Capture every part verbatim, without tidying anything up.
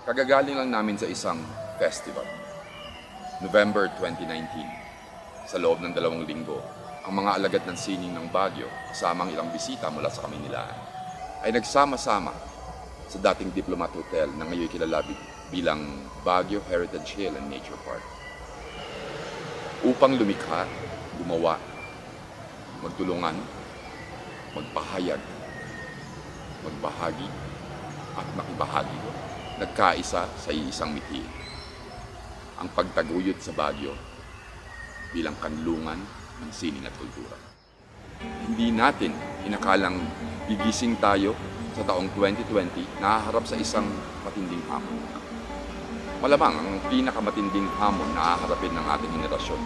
Kagagaling lang namin sa isang festival. November twenty nineteen. Sa loob ng dalawang linggo, ang mga alagad ng sining ng Baguio, kasama ang ilang bisita mula sa Kamaynilaan, ay nagsama-sama sa dating Diplomat Hotel na ngayon kilala bilang Baguio Heritage Hill and Nature Park. Upang lumikha, gumawa, magtulungan, magpahayag, magbahagi, at makibahagi, nagkaisa sa iisang mithiin. Ang pagtaguyod sa Baguio bilang kanlungan ng sining at kultura. Hindi natin inakalang gigising tayo sa taong twenty twenty na haharap sa isang matinding hamon. Malamang ang pinakamatinding hamon na haharapin ng ating henerasyon.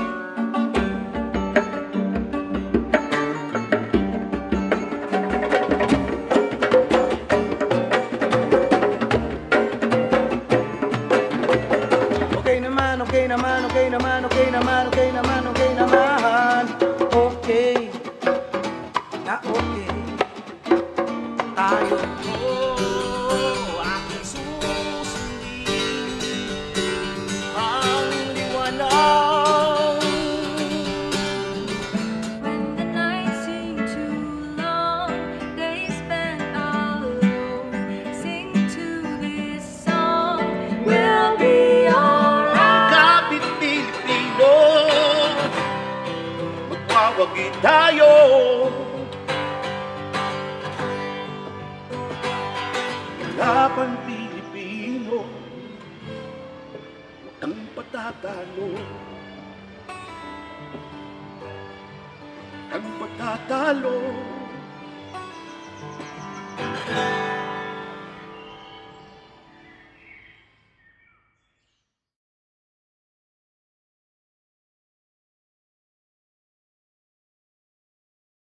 Okay naman, okay naman, okay naman, okay naman, okay naman, okay naman, okay, na okay, tayo. Magwawagi tayo. Laban Pilipino, huwag kang patatalo. Huwag kang patatalo.